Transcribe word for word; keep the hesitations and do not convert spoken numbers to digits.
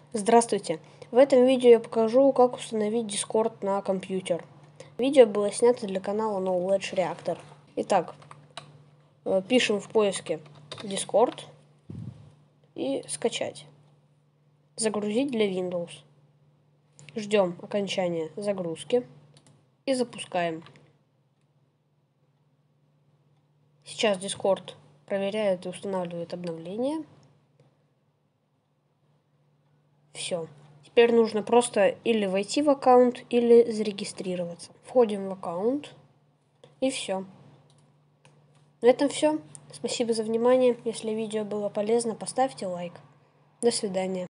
Здравствуйте! В этом видео я покажу, как установить Discord на компьютер. Видео было снято для канала Knowledge Reactor. Итак, пишем в поиске Discord и скачать. Загрузить для Windows. Ждем окончания загрузки и запускаем. Сейчас Discord проверяет и устанавливает обновления. Все. Теперь нужно просто или войти в аккаунт, или зарегистрироваться. Входим в аккаунт и все. На этом все. Спасибо за внимание. Если видео было полезно, поставьте лайк. До свидания.